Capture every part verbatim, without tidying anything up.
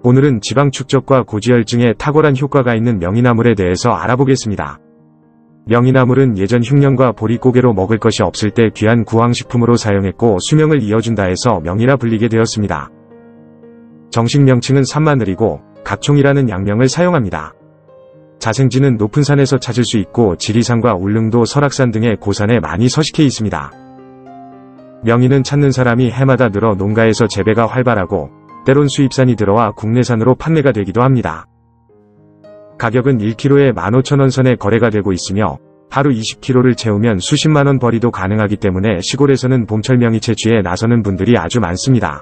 오늘은 지방 축적과 고지혈증에 탁월한 효과가 있는 명이나물에 대해서 알아보겠습니다. 명이나물은 예전 흉년과 보릿고개로 먹을 것이 없을 때 귀한 구황식품으로 사용했고 수명을 이어준다 해서 명이라 불리게 되었습니다. 정식 명칭은 산마늘이고 각총이라는 약명을 사용합니다. 자생지는 높은 산에서 찾을 수 있고 지리산과 울릉도, 설악산 등의 고산에 많이 서식해 있습니다. 명이는 찾는 사람이 해마다 늘어 농가에서 재배가 활발하고 때론 수입산이 들어와 국내산으로 판매가 되기도 합니다. 가격은 일 킬로그램에 만 오천 원 선에 거래가 되고 있으며 하루 이십 킬로그램를 채우면 수십만원 벌이도 가능하기 때문에 시골에서는 봄철 명이 채취에 나서는 분들이 아주 많습니다.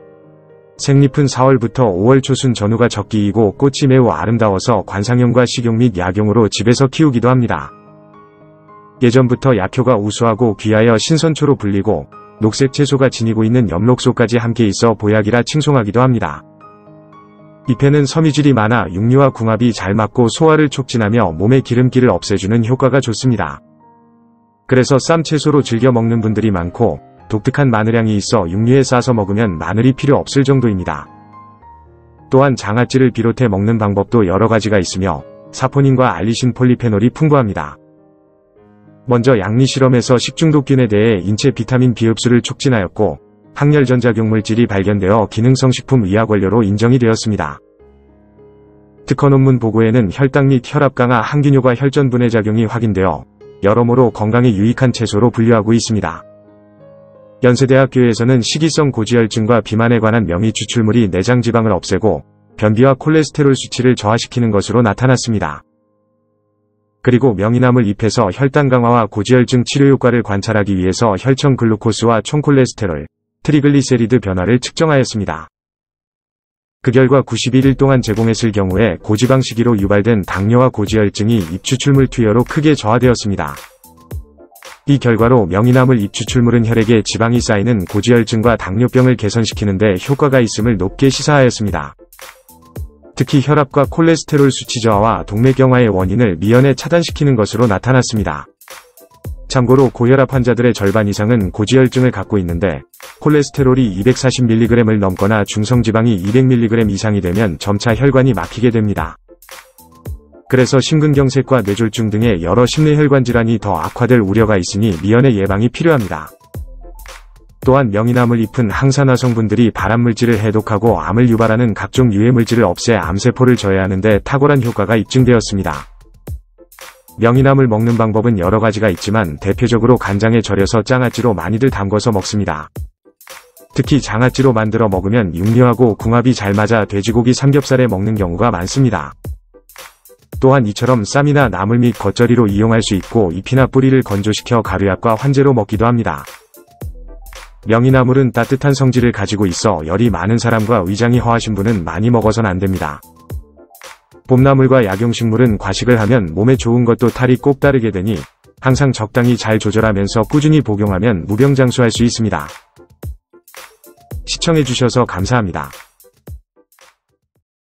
생잎은 사월부터 오월 초순 전후가 적기이고 꽃이 매우 아름다워서 관상용과 식용 및 약용으로 집에서 키우기도 합니다. 예전부터 약효가 우수하고 귀하여 신선초로 불리고 녹색 채소가 지니고 있는 엽록소까지 함께 있어 보약이라 칭송하기도 합니다. 잎에는 섬유질이 많아 육류와 궁합이 잘 맞고 소화를 촉진하며 몸의 기름기를 없애주는 효과가 좋습니다. 그래서 쌈채소로 즐겨 먹는 분들이 많고 독특한 마늘향이 있어 육류에 싸서 먹으면 마늘이 필요 없을 정도입니다. 또한 장아찌를 비롯해 먹는 방법도 여러 가지가 있으며 사포닌과 알리신 폴리페놀이 풍부합니다. 먼저 양리 실험에서 식중독균에 대해 인체 비타민 비 흡수를 촉진하였고 항열 전작용물질이 발견되어 기능성 식품 의학 원료로 인정이 되었습니다. 특허 논문 보고에는 혈당 및 혈압 강화 항균효과 혈전 분해 작용이 확인되어 여러모로 건강에 유익한 채소로 분류하고 있습니다. 연세대학교에서는 식이성 고지혈증과 비만에 관한 명의 추출물이 내장 지방을 없애고 변비와 콜레스테롤 수치를 저하시키는 것으로 나타났습니다. 그리고 명이나물 잎에서 혈당 강화와 고지혈증 치료 효과를 관찰하기 위해서 혈청 글루코스와 총콜레스테롤, 트리글리세리드 변화를 측정하였습니다. 그 결과 구십일 일 동안 제공했을 경우에 고지방 식이로 유발된 당뇨와 고지혈증이 잎 추출물 투여로 크게 저하되었습니다. 이 결과로 명이나물 잎 추출물은 혈액에 지방이 쌓이는 고지혈증과 당뇨병을 개선시키는 데 효과가 있음을 높게 시사하였습니다. 특히 혈압과 콜레스테롤 수치 저하와 동맥경화의 원인을 미연에 차단시키는 것으로 나타났습니다. 참고로 고혈압 환자들의 절반 이상은 고지혈증을 갖고 있는데 콜레스테롤이 이백사십 밀리그램을 넘거나 중성지방이 이백 밀리그램 이상이 되면 점차 혈관이 막히게 됩니다. 그래서 심근경색과 뇌졸중 등의 여러 심내혈관 질환이 더 악화될 우려가 있으니 미연의 예방이 필요합니다. 또한 명이나물 잎은 항산화 성분들이 발암물질을 해독하고 암을 유발하는 각종 유해물질을 없애 암세포를 저해하는 데 탁월한 효과가 입증되었습니다. 명이나물 먹는 방법은 여러 가지가 있지만 대표적으로 간장에 절여서 장아찌로 많이들 담궈서 먹습니다. 특히 장아찌로 만들어 먹으면 육류하고 궁합이 잘 맞아 돼지고기 삼겹살에 먹는 경우가 많습니다. 또한 이처럼 쌈이나 나물 및 겉절이로 이용할 수 있고 잎이나 뿌리를 건조시켜 가루약과 환제로 먹기도 합니다. 명이나물은 따뜻한 성질을 가지고 있어 열이 많은 사람과 위장이 허하신 분은 많이 먹어선 안됩니다. 봄나물과 약용식물은 과식을 하면 몸에 좋은 것도 탈이 꼭 따르게 되니 항상 적당히 잘 조절하면서 꾸준히 복용하면 무병장수할 수 있습니다. 시청해주셔서 감사합니다.